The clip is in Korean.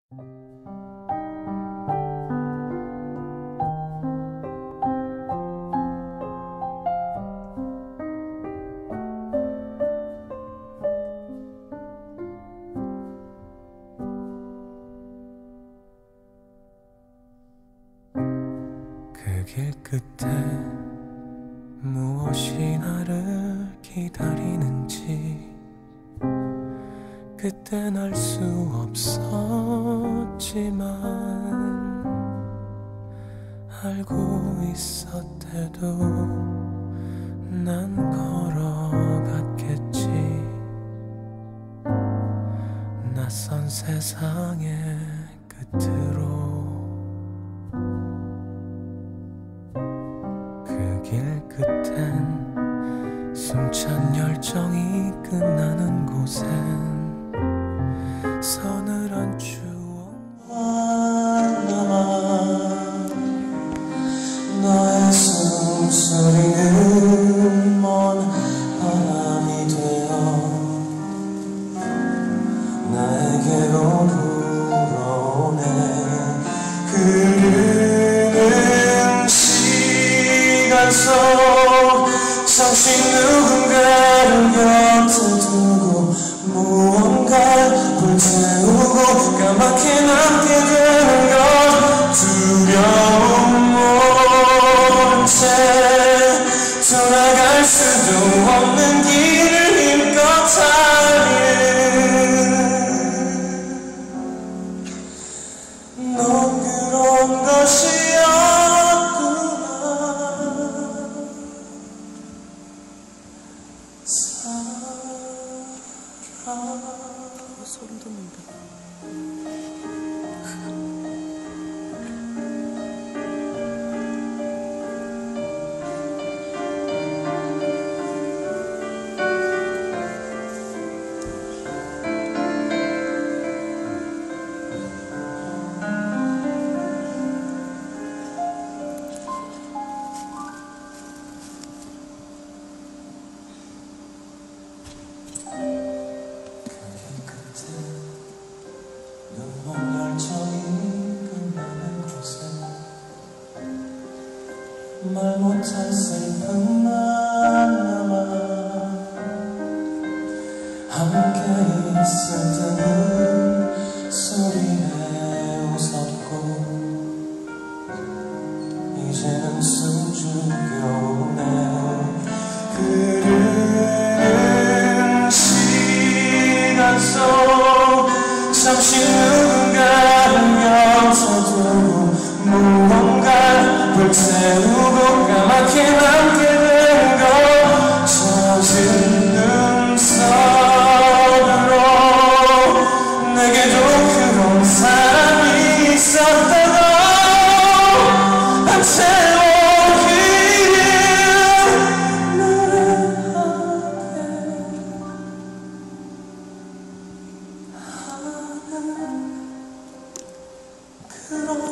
그 길 끝에 무엇이 나를 기다리는지 그땐 알 수 없었지만 알고 있었대도 난 걸어갔겠지. 낯선 세상의 끝으로 길 끝엔 숨찬 열정이 끝나는 곳엔 서늘한 추억만 남아. 너의 숨소리는 먼 바람이 되어 나에게로 불어오네. 흐르는 시간 속 잠시 누군가를 곁에 두고 무언가를 불태우고 까맣게 남게 되는 것 두려움 모른 채 돌아갈 수도 없는 길을 힘껏 달리는 넌 그런 것이었구나. 소름 돋는다. 말 못한 슬픔만 남아. 함께 있을 때는 소리에 웃었고 이제는 숨죽여오네. 흐르는 시간 속 잠시 누군가를 곁에 두고 무언가를 불태우고 까맣게 남게 된 것 젖은 눈썹으로 내게도 그런 사람이 있었다고 안 채워기를 노래하게 하는 그런